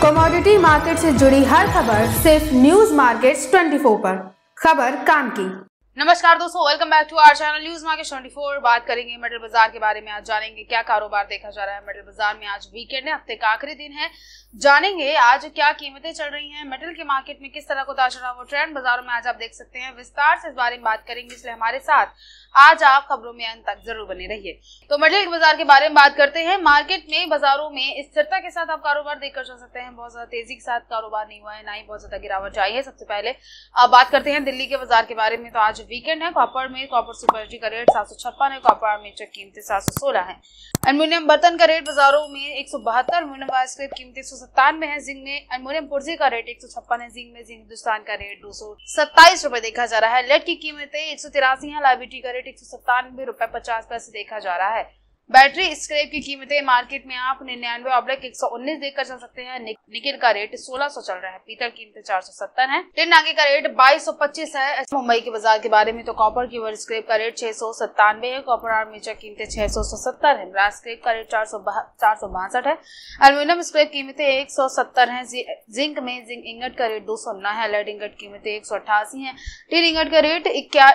Commodity market से जुड़ी हर खबर सिर्फ न्यूज मार्केट्स 24 पर। खबर काम की। नमस्कार दोस्तों, welcome back to our channel news market 24। बात करेंगे मेटल बाजार के बारे में। आज जानेंगे क्या कारोबार देखा जा रहा है मेटल बाजार में। आज वीकेंड है, हफ्ते का आखिरी दिन है। जानेंगे आज क्या कीमतें चल रही हैं, मेटल के मार्केट में किस तरह का उतार चढ़ाव, वो ट्रेंड बाजारों में आज आप देख सकते हैं। विस्तार से इस बारे में बात करेंगे, इसलिए हमारे साथ आज आप खबरों में अंत तक जरूर बने रहिए। तो मेटल के बाजार के बारे में बात करते हैं। मार्केट में बाजारों में स्थिरता के साथ आप कारोबार देखकर चल सकते हैं। बहुत ज्यादा तेजी के साथ कारोबार नहीं हुआ है, ना ही बहुत ज्यादा गिरावट आई है। सबसे पहले अब बात करते हैं दिल्ली के बाजार के बारे में। तो आज वीकेंड है। कॉपर में कॉपर सुपर का रेट 756 है। कॉपर आर्मेचर कीमतें 716 है। एल्युमिनियम बर्तन का रेट बाजारों में 172, एल्युमिनियम वायर स्क्रैप कीमतें 197 है। जिंक में एल्युमिनियम पुर्जे का रेट 156 है। जिंक में जिंक हिंदुस्तान का रेट 227 रुपए देखा जा रहा है। लेड की कीमतें 183 है। लाइबिलिटी का रेट 197 रुपए 50 पैसे देखा जा रहा है। बैटरी स्क्रैप की कीमतें मार्केट में आप 99/119 देखकर चल सकते हैं। निकेल का रेट 1600 चल रहा है। पीतल कीमतें 470 है। टिन नागे का रेट 2225 है। मुंबई के बाजार के बारे में तो कॉपर की वर्ड स्क्रैप का रेट 697 है। कॉपर आर्मेचर कीमतें 670 है। ब्रास स्क्रैप का रेट 462 है। एल्युमिनियम स्क्रैप कीमतें 170 है। जिंक में जिंक इंगट का रेट 209 है। लेड इंगट कीमतें 188 है। टिन इंगट का रेट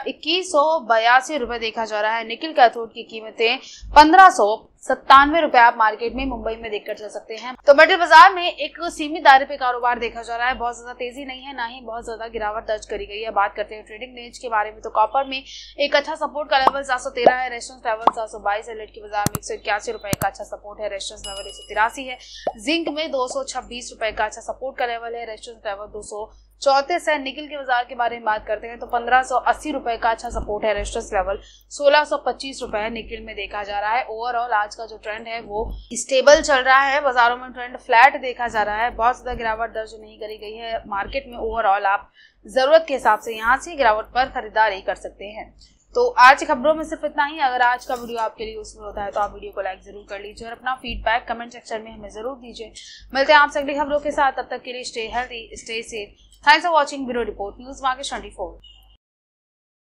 2182 रुपए देखा जा रहा है। निकिल कैथोड की कीमतें 1597 रुपए आप मार्केट में मुंबई में देखकर चल सकते हैं। तो मेटल बाजार में एक सीमित दायरे पे कारोबार देखा जा रहा है। बहुत ज्यादा तेजी नहीं है, ना ही बहुत ज्यादा गिरावट दर्ज करी गई है। बात करते हैं ट्रेडिंग रेंज के बारे में। तो कॉपर में एक अच्छा सपोर्ट का लेवल 713 है। रेजिस्टेंस लेवल 722 है। लेड के बाजार में 181 रुपए का अच्छा सपोर्ट है। रेजिस्टेंस लेवल 183 है। जिंक में 226 रुपए का अच्छा सपोर्ट का लेवल है। रेजिस्टेंस लेवल 234 है। निकिल के बाजार के बारे में बात करते हैं तो 1580 रुपए का अच्छा सपोर्ट है। रेजिस्टेंस लेवल 1625 रुपए है निकिल में देखा जा रहा है। ओवरऑल आज का जो ट्रेंड है वो स्टेबल चल रहा है। बाजारों में ट्रेंड फ्लैट देखा जा रहा है। बहुत ज्यादा गिरावट दर्ज नहीं करी गई है मार्केट में। ओवरऑल आप जरूरत के हिसाब से यहाँ से गिरावट पर खरीदारी कर सकते हैं। तो आज की खबरों में सिर्फ इतना ही। अगर आज का वीडियो आपके लिए यूजफुल होता है तो आप वीडियो को लाइक जरूर कर लीजिए और अपना फीडबैक कमेंट सेक्शन में हमें जरूर दीजिए। मिलते हैं आपसे अगली खबरों के साथ। तब तक के लिए stay healthy, stay safe. Thanks for watching bureau report news market 24।